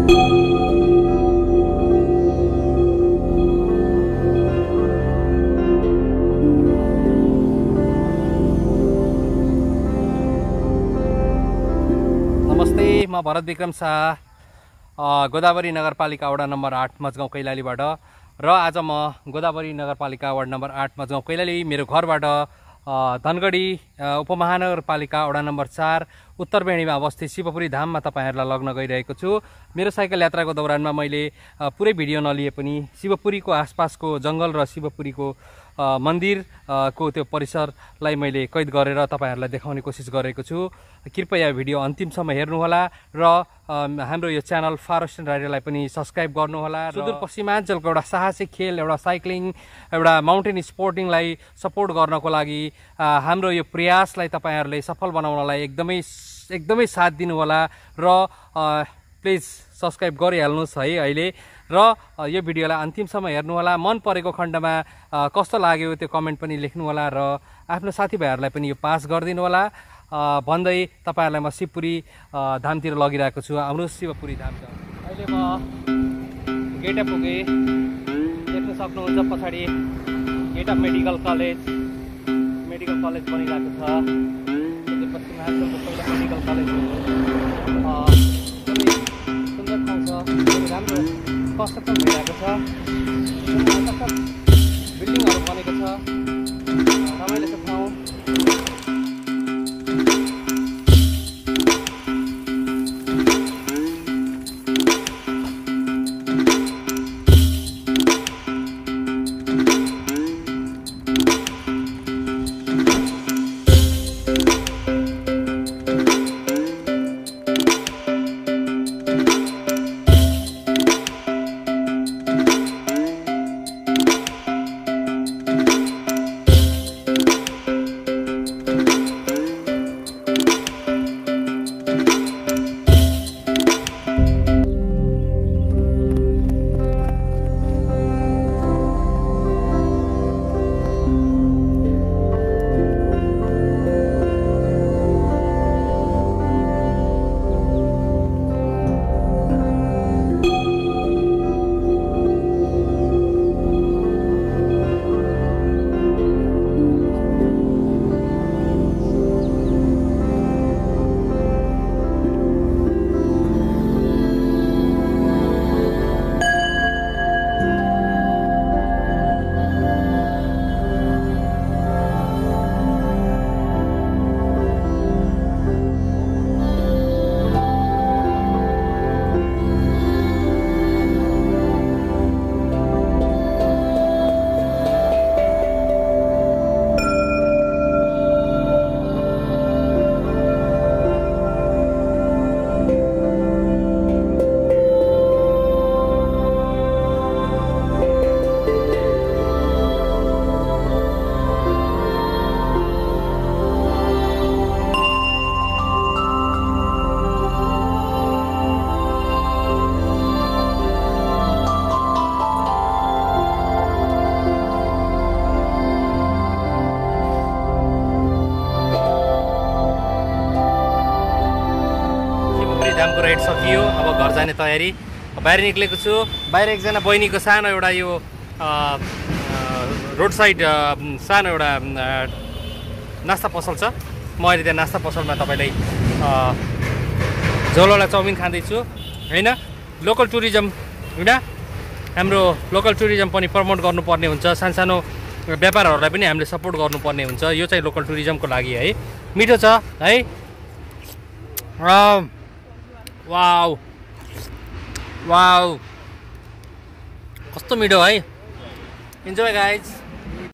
नमस्ते, म भरत विक्रम शाह, गोदावरी नगरपालिका वडा नम्बर 8 मजगाउँ कैलालीबाट। र आज म गोदावरी नगरपालिका वार्ड नम्बर 8 मजगाउँ कैलाली मेरो घरबाट धनगढी उपमहानगरपालिका वडा नम्बर 4 उत्तर बेणीमा अवस्थित शिवपुरी धाममा तपाईहरुलाई लग्न गइरहेको छु। मेरो साइकल यात्राको दौरानमा मैले पुरै भिडियो नलिए पनि शिवपुरीको आसपासको जंगल र शिवपुरीको मन्दिरको त्यो परिसरलाई मैले कैद गरेर तपाईहरुलाई देखाउने कोसिस गरेको छु। कृपया भिडियो अन्तिमसम्म हेर्नुहोला र हाम्रो यो च्यानल फारेस्ट राइडरलाई पनि सब्स्क्राइब गर्नुहोला। सुदूरपश्चिमाञ्चलको एउटा साहसिक खेल, एउटा साइक्लिङ, एउटा माउन्टेन स्पोर्टिङलाई सपोर्ट गर्नको लागि हाम्रो यो प्रयासलाई तपाईहरुले सफल बनाउनलाई एकदमै साथ दिनुहोला र प्लिज सब्स्क्राइब गरिहाल्नुहोस् है अहिले। र यो भिडियोलाई अन्तिमसम्म हेर्नुहोला। मन परेको खण्डमा कस्तो लाग्यो त्यो कमेन्ट पनि लेख्नुहोला र आफ्नो साथीभाइहरूलाई पनि यो पास गरिदिनु होला भन्दै तपाईहरुलाई म शिवपुरी धामतिर लगिरहेको छु। आउनुहोस् शिवपुरी धाम। अहिले म गेट अफ पुगे, देख्न सक्नुहुन्छ पछाडि गेट अफ मेडिकल कलेज बनिरहेको छ। पश्चिमाञ्चलको पहिलो मेडिकल कलेज हो। सुन्दर ठाउँ छ, राम्रो कन्स्ट्रक्सन भइरहेको छ, बिल्डिङहरू बनेको छ, रमाइलो छ ठाउँ। धामको राइड सकियो। अब घर जाने तयारी, बाहिर निक्लेको छु। बाहिर एकजना बहिनीको सानो एउटा यो रोड साइड सानो एउटा नास्ता पसल छ। म अहिले त्यहाँ नास्ता पसलमा तपाईलाई झोलवाला चाउमिन खाँदैछु हैन। लोकल टुरिज्म हैन, हाम्रो लोकल टुरिज्म पनि प्रमोट गर्नुपर्ने हुन्छ। सानसानो व्यापारहरूलाई पनि हामीले सपोर्ट गर्नुपर्ने हुन्छ। यो चाहिँ लोकल टुरिज्मको लागि है। मिठो छ है। वाउ वाउ, कस्तो मिठो है। Enjoy guys.